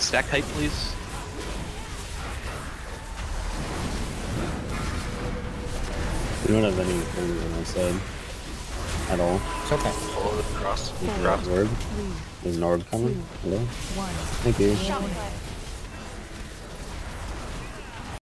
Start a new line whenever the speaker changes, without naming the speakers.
Stack height, please.
We don't have any fingers on our side. At all.
It's okay.
Follow the cross.
There's an orb. There's an orb coming. Hello? Thank you.